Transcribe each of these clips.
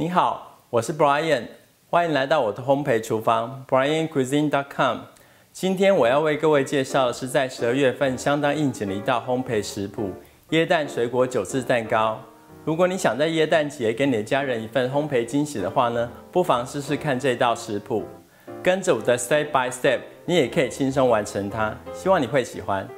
你好，我是 Brian， 欢迎来到我的烘焙厨房 briancuisine.com。今天我要为各位介绍的是在12月份相当应景的一道烘焙食谱——椰蛋水果9次蛋糕。如果你想在椰蛋节给你的家人一份烘焙惊喜的话呢，不妨试试看这道食谱，跟着我的 step by step， 你也可以轻松完成它。希望你会喜欢。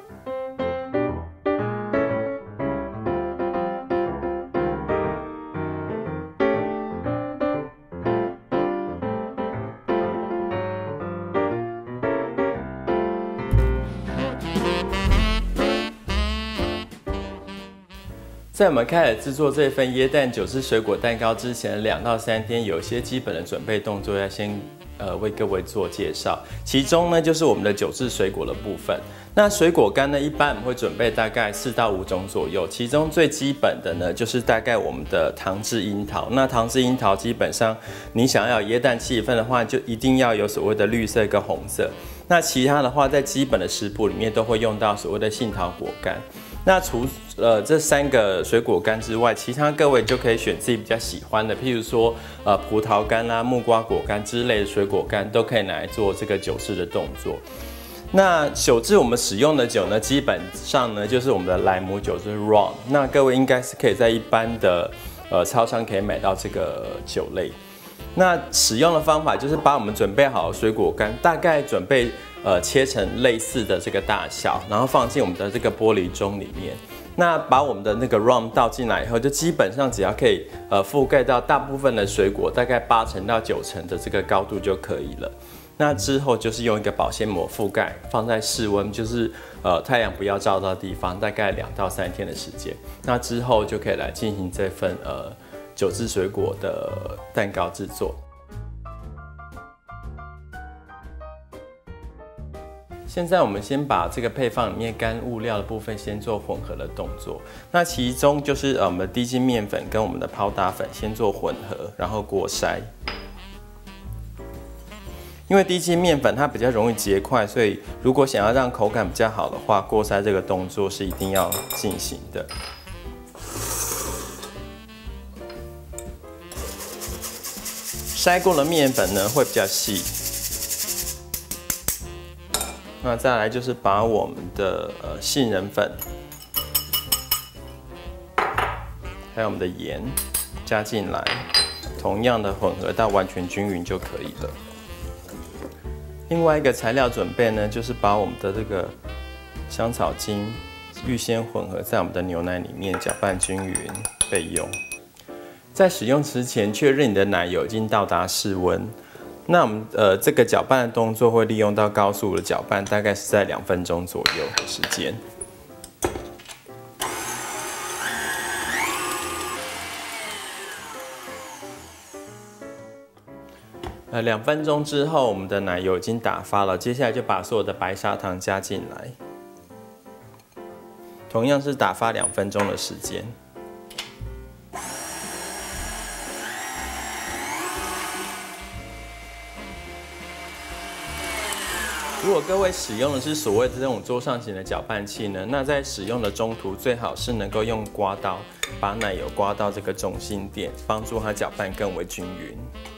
在我们开始制作这份椰蛋9次水果蛋糕之前2到3天，有一些基本的准备动作要先为各位做介绍。其中呢，就是我们的9次水果的部分。那水果干呢，一般我们会准备大概4到5种左右。其中最基本的呢，就是大概我们的糖制樱桃。那糖制樱桃基本上，你想要有椰蛋气氛的话，就一定要有所谓的绿色跟红色。那其他的话，在基本的食谱里面都会用到所谓的杏桃果干。那除这3个水果干之外，其他各位就可以选自己比较喜欢的，譬如说葡萄干啦、木瓜果干之类的水果干，都可以拿来做这个9次的动作。那9次我们使用的酒呢，基本上呢就是我们的莱姆酒，就是 rum。那各位应该是可以在一般的超商可以买到这个酒类。那使用的方法就是把我们准备好的水果干，大概准备切成类似的这个大小，然后放进我们的这个玻璃盅里面。那把我们的那个 rum 倒进来以后，就基本上只要可以覆盖到大部分的水果，大概8成到9成的这个高度就可以了。那之后就是用一个保鲜膜覆盖，放在室温，就是太阳不要照到的地方，大概2到3天的时间。那之后就可以来进行这份9次水果的蛋糕制作。现在我们先把这个配方里面干物料的部分先做混合的动作。那其中就是我们的低筋面粉跟我们的泡打粉先做混合，然后过筛。因为低筋面粉它比较容易结块，所以如果想要让口感比较好的话，过筛这个动作是一定要进行的。筛过的面粉呢会比较细。那再来就是把我们的杏仁粉，还有我们的盐加进来，同样的混合到完全均匀就可以了。另外一个材料准备呢，就是把我们的这个香草精预先混合在我们的牛奶里面，搅拌均匀备用。在使用之前，确认你的奶油已经到达室温。那我们这个搅拌的动作会利用到高速的搅拌，大概是在2分钟左右的时间。2分钟之后，我们的奶油已经打发了，接下来就把所有的白砂糖加进来，同样是打发2分钟的时间。如果各位使用的是所谓的这种桌上型的搅拌器呢，那在使用的中途最好是能够用刮刀把奶油刮到这个中心点，帮助它搅拌更为均匀。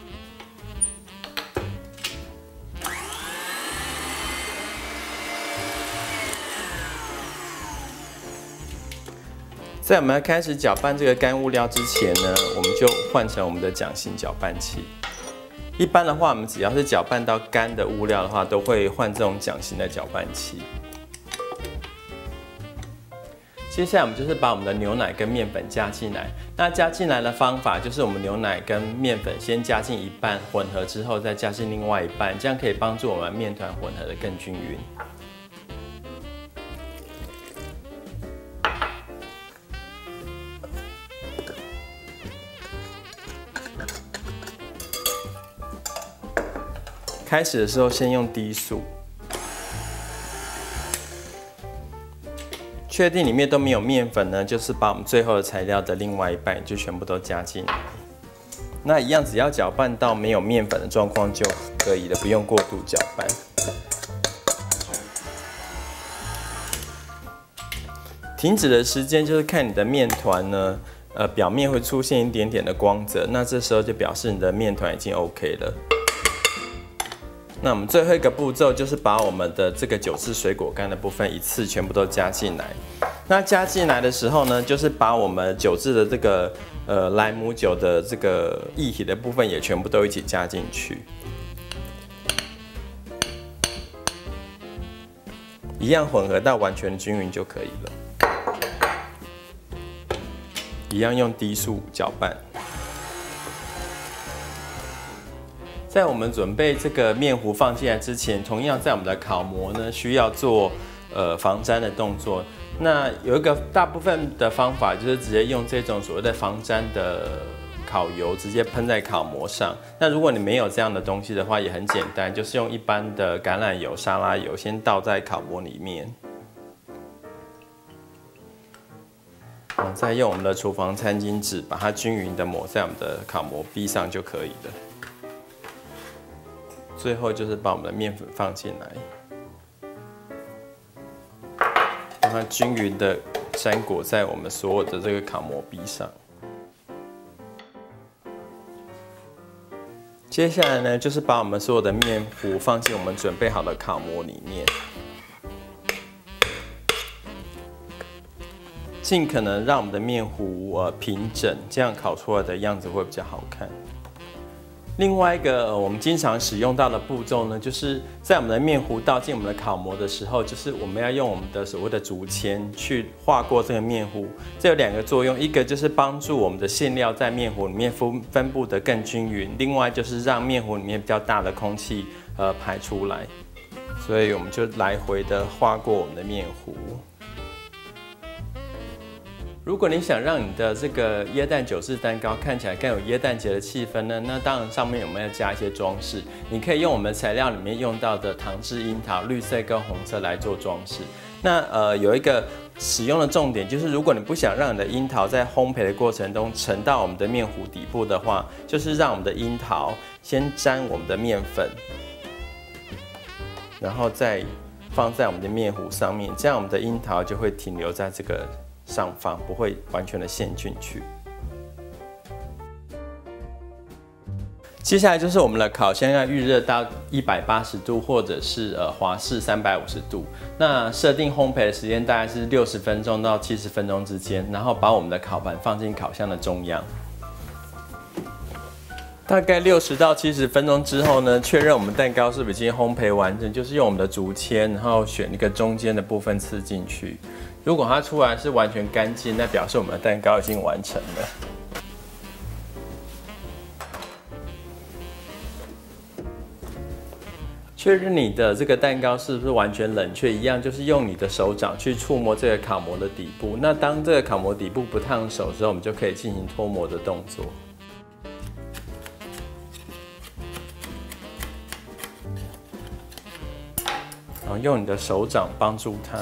在我们要开始搅拌这个干物料之前呢，我们就换成我们的桨形搅拌器。一般的话，我们只要是搅拌到干的物料的话，都会换这种桨形的搅拌器。接下来我们就是把我们的牛奶跟面粉加进来。那加进来的方法就是我们牛奶跟面粉先加进一半，混合之后再加进另外一半，这样可以帮助我们面团混合得更均匀。开始的时候先用低速，确定里面都没有面粉呢，就是把我们最后的材料的另外一半就全部都加进来。那一样只要搅拌到没有面粉的状况就可以了，不用过度搅拌。停止的时间就是看你的面团呢， 表面会出现一点点的光泽，那这时候就表示你的面团已经 OK 了。那我们最后一个步骤就是把我们的这个9次水果干的部分一次全部都加进来。那加进来的时候呢，就是把我们9次的这个莱姆酒的这个液体的部分也全部都一起加进去，一样混合到完全均匀就可以了。一样用低速搅拌。在我们准备这个面糊放进来之前，同样在我们的烤模呢，需要做防粘的动作。那有一个大部分的方法就是直接用这种所谓的防粘的烤油直接喷在烤模上。那如果你没有这样的东西的话，也很简单，就是用一般的橄榄油、沙拉油先倒在烤模里面，再用我们的厨房餐巾纸把它均匀的抹在我们的烤模壁上就可以了。最后就是把我们的面粉放进来，让它均匀的沾裹在我们所有的这个烤模壁上。接下来呢，就是把我们所有的面糊放进我们准备好的烤模里面，尽可能让我们的面糊平整，这样烤出来的样子会比较好看。另外一个我们经常使用到的步骤呢，就是在我们的面糊倒进我们的烤模的时候，就是我们要用我们的所谓的竹签去划过这个面糊。这有2个作用，一个就是帮助我们的馅料在面糊里面分布得更均匀，另外就是让面糊里面比较大的空气排出来。所以我们就来回的划过我们的面糊。如果你想让你的这个椰蛋9次蛋糕看起来更有耶诞节的气氛呢，那当然上面我们要加一些装饰。你可以用我们材料里面用到的糖制樱桃，绿色跟红色来做装饰。那有一个使用的重点就是，如果你不想让你的樱桃在烘焙的过程中沉到我们的面糊底部的话，就是让我们的樱桃先沾我们的面粉，然后再放在我们的面糊上面，这样我们的樱桃就会停留在这个上方，不会完全的陷进去。接下来就是我们的烤箱要预热到180度或者是华氏350度。那设定烘焙的时间大概是60分钟到70分钟之间，然后把我们的烤盘放进烤箱的中央。大概60到70分钟之后呢，确认我们蛋糕是不是已经烘焙完成，就是用我们的竹签，然后选一个中间的部分刺进去。如果它出来是完全干净，那表示我们的蛋糕已经完成了。确认你的这个蛋糕是不是完全冷却，一样就是用你的手掌去触摸这个烤模的底部。那当这个烤模底部不烫手之后，我们就可以进行脱模的动作。然后用你的手掌帮助它。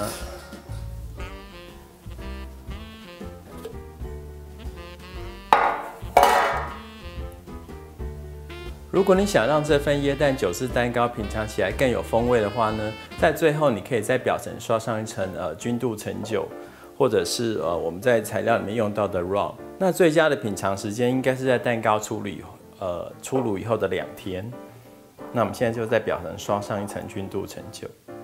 如果你想让这份椰蛋9次蛋糕品尝起来更有风味的话呢，在最后你可以在表层刷上一层君度橙酒，或者是我们在材料里面用到的 rum。那最佳的品尝时间应该是在蛋糕出炉以后的2天。那我们现在就在表层刷上一层君度橙酒。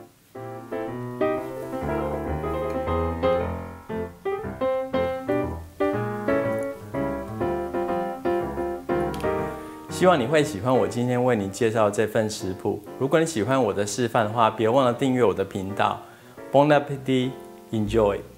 希望你会喜欢我今天为你介绍这份食谱。如果你喜欢我的示范的话，别忘了订阅我的频道。Bon appétit, enjoy!